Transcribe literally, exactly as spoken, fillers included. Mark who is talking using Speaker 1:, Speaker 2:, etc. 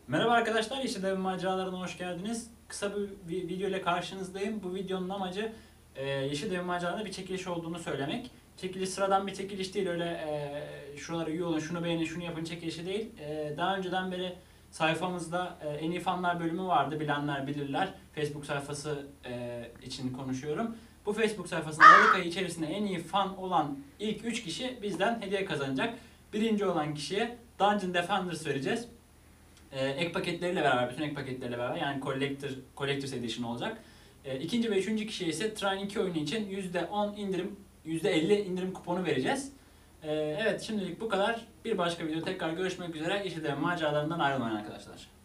Speaker 1: Merhaba arkadaşlar, Yeşil Devin Maceralarına hoş geldiniz. Kısa bir video ile karşınızdayım. Bu videonun amacı e, Yeşil Devin Maceralarında bir çekiliş olduğunu söylemek. Çekiliş sıradan bir çekiliş değil, öyle e, şuralara üye olun, şunu beğenin, şunu yapın çekilişi değil. E, daha önceden beri sayfamızda e, en iyi fanlar bölümü vardı, bilenler bilirler. Facebook sayfası e, için konuşuyorum. Bu Facebook sayfasında Aralık ayı içerisinde en iyi fan olan ilk üç kişi bizden hediye kazanacak. Birinci olan kişiye Dungeon Defenders vereceğiz. Ee, ek paketleriyle beraber, bütün ek paketleriyle beraber, yani Collector, Collector's Edition olacak. Ee, ikinci ve üçüncü kişiye ise Trine iki oyunu için yüzde on indirim, yüzde elli indirim kuponu vereceğiz. Ee, evet, şimdilik bu kadar. Bir başka video tekrar görüşmek üzere. Yeşil Devin maceralarından ayrılmayın arkadaşlar.